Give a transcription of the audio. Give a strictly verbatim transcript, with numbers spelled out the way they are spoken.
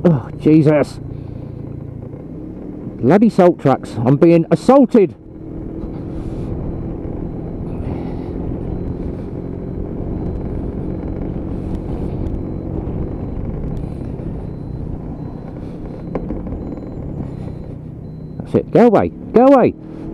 Oh, Jesus. Bloody salt trucks. I'm being assaulted. That's it. Go away. Go away.